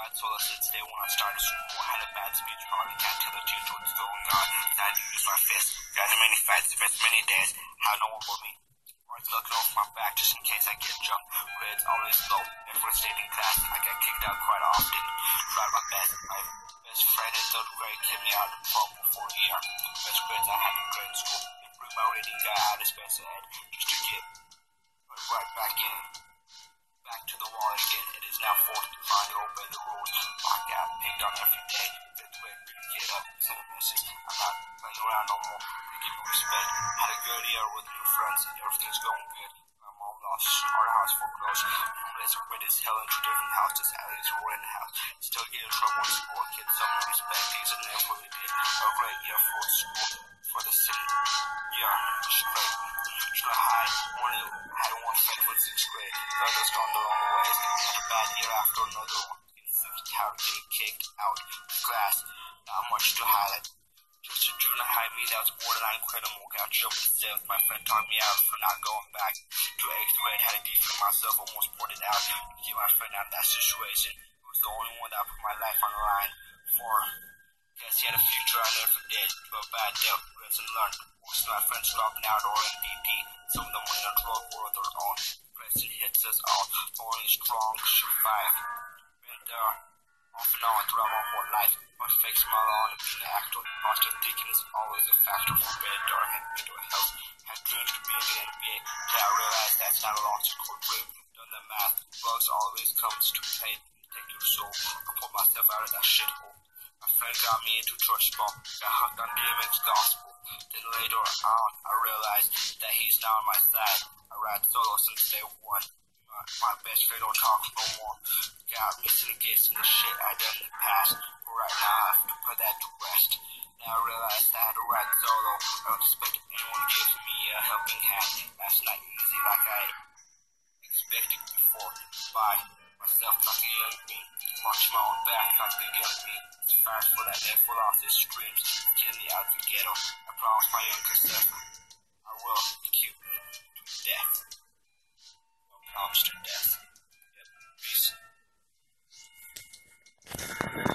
ride solo since day one I started school. I had a bad speech problem, can't tell the teacher what's going on. I had to use my fist. Got in many fights, missed many days. How no one but me. Always looking off my back just in case I get jumped. Grades always low. Never stayed in class. I got kicked out quite often. Tried my best. My best friend in third grade kicked me out of the trouble for a year. Best grades I had in grade school. Improved my rating, got out of special ed just to get right back in. Back to the wall again. It is now forced to finally obey the rules. I got picked on every day. Fifth grade, get up, send a message. I'm not playing around no more. Give me respect. Had a good year with new friends. Everything's going good. My mom lost our house foreclosed. Let's spread his hell into different houses. At least we're in the house. Still get in trouble in school. Kids some respect. These are never really did. A great year for school. For the city. Yeah, straight. Should I hide? Had one friend for sixth grade. The others gone their own ways. Had a bad year after another one. How getting kicked out of class. Not much to highlight. Just a junior high me that was borderline criminal. Got jumped in sales. My friend talked me out for not going back to eighth grade. Had a defend myself, almost poured it out to get my friend out of that situation. It was the only one that put my life on the line for. Guess he had a future I never did. To a bad deal, lesson learned. Most of my friends dropping out or in DP. Some of them went on drug war of their own. Pressing hits us all. Only strong survive. Been there off and on throughout my whole life. My fake smile on and being an actor. Positive thinking is always a factor for better and mental health. Had dreams to be in the NBA. Till I realized that's not a long-term career. Done the math. Bugs always comes to pay. Take to the soul. I pulled myself out of that shithole. My friend got me into church ball. Got hooked on DMX gospel. Then later on, I realized that he's now on my side. I ride solo since day one. My best friend don't talk no more. Got me to the gifts and the shit I done in the past. But right now I have to put that to rest. Now I realized I had to ride solo. I don't expect anyone gives me a helping hand. That's not easy like I expected before. By myself like a young me. March my own back like the young me. It's fire for that never lost his dreams. Getting me out of the ghetto. I promise my younger self I will keep me to death. Promise to death. Yep. Peace.